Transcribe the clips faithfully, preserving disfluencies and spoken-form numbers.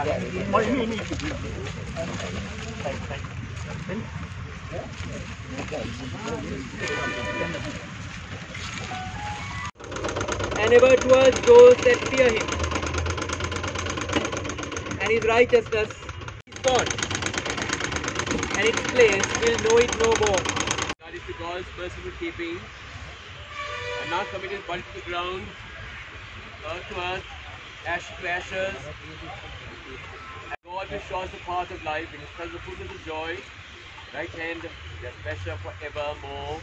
And ever towards those that fear him, and his righteousness is gone, and its place will know it no more. God is to God's merciful keeping, and not commit his body to the ground, earth to earth, ashes to ashes. And God will show us the path of life, in his presence of fullness of joy, right hand, just pleasure forevermore.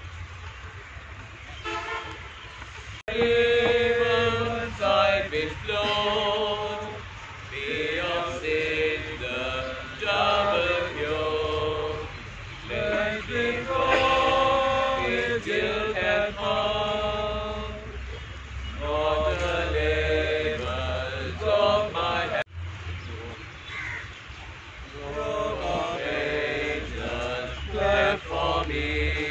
Riverside will flow, be of sin the double pure. Let me fall his guilt and harm, not the labors of my hand. Robe of angels, left for me.